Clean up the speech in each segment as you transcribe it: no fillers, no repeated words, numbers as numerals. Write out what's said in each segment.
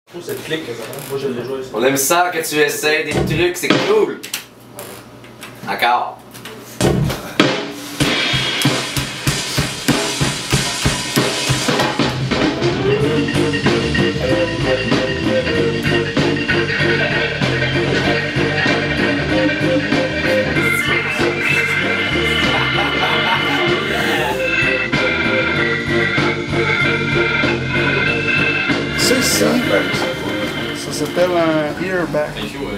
Ça clique, moi je l'ai joué. On aime ça que tu essaies des trucs, c'est cool. Encore. C'est ça. Ça s'appelle un earback.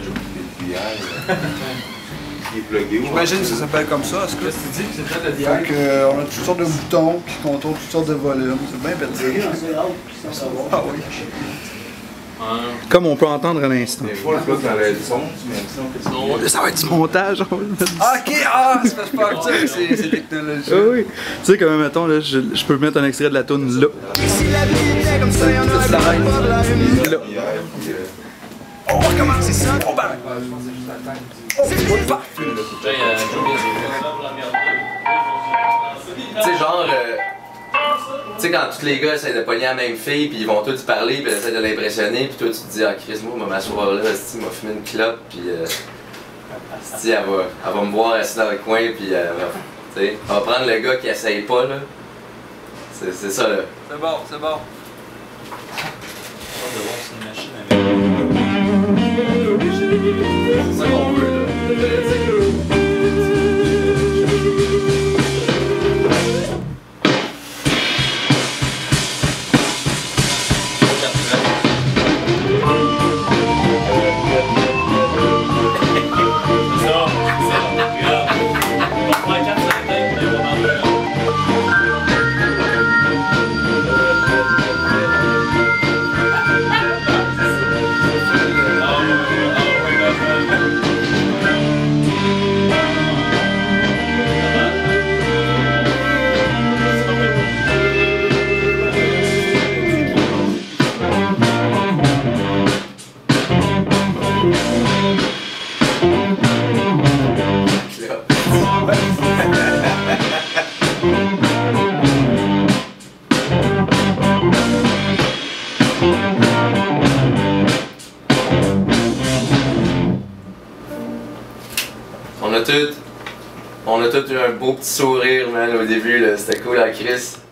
J'imagine que ça s'appelle comme ça, est-ce que tu dis que c'est fait de DI? Donc, on a toutes sortes de boutons qui contrôlent toutes sortes de volumes. C'est bien bête. Ah oui. Comme on peut entendre à l'instant. Ça va être du montage. Ok, c'est parce que je parle de ça, c'est technologique. Oui, tu sais, comme mettons, là, je peux mettre un extrait de la toune là. Là. On va recommencer ça. On part. Tu sais, genre, tu sais, quand tous les gars essaient de pogner la même fille, puis ils vont tous parler, puis ils essaient de l'impressionner, puis toi tu te dis, ah Chris, moi, m'asseoir là, il m'a fumé une clope, puis elle va me voir assis dans le coin, puis tu sais, on va prendre le gars qui essaye pas, là. C'est ça, là. C'est bon, c'est bon. C'est ça qu'on veut, là. On a tous eu un beau petit sourire, man, au début, là. C'était cool, la Chris.